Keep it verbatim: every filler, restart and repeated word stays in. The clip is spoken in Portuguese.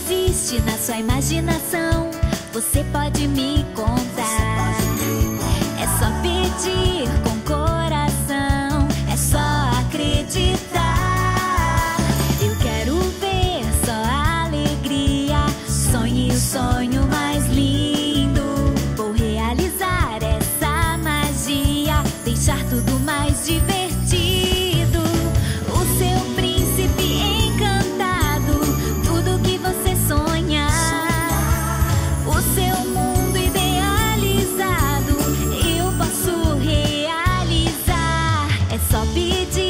existe na sua imaginação, você pode me contar. É só pedir com coração, é só acreditar. Eu quero ver só alegria, sonhe o sonho mais lindo. Vou realizar essa magia, deixar tudo mais divertido. O seu príncipe encantado, tudo que você sonhar. O seu mundo idealizado, eu posso realizar. É só pedir